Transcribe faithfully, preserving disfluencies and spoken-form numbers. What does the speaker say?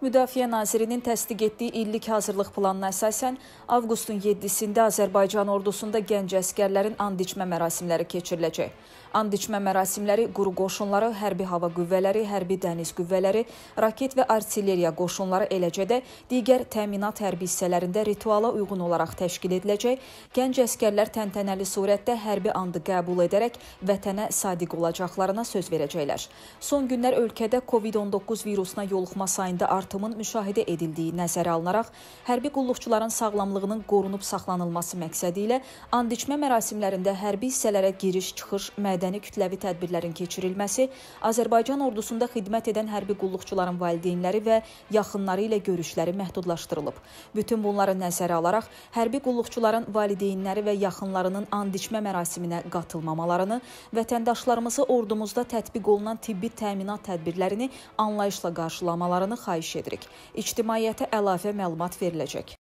Müdafiə Nazirinin təsdiq etdiyi illik hazırlıq planına əsasən avqustun yeddisində Azərbaycan ordusunda gənc əskərlərin and içmə mərasimləri keçiriləcək. And içmə mərasimləri quru qoşunları, hərbi hava qüvvələri, hərbi dəniz qüvvələri, raket və artilleriya qoşunları, eləcə də digər təminat hərbi hissələrində rituala uyğun olaraq təşkil ediləcək. Gənc əskərlər təntənəli surətdə hərbi andı qəbul edərək vətənə sadiq olacaqlarına söz verəcəklər. Son günlər ölkədə Covid on doqquz virusuna yoluxma sayında artımın müşahidə edildiyi nəzərə alınaraq, hərbi qulluqçuların sağlamlığının qorunub saxlanılması məqsədi ilə and içmə mərasimlərində hərbi hissələrə giriş-çıxış, mədəni kütləvi tədbirlərin keçirilməsi, Azərbaycan ordusunda xidmət edən hərbi qulluqçuların valideynləri və yaxınları ilə görüşləri məhdudlaşdırılıb. Bütün bunları nəzərə alaraq, hərbi qulluqçuların valideynləri və yaxınlarının and içmə mərasiminə qatılmamalarını, vətəndaşlarımızı ordumuzda tətbiq olunan tibbi təminat tədbirlərini anlayışla qarşılamalarını xahiş edirik. İctimaiyyətə əlavə məlumat veriləcək.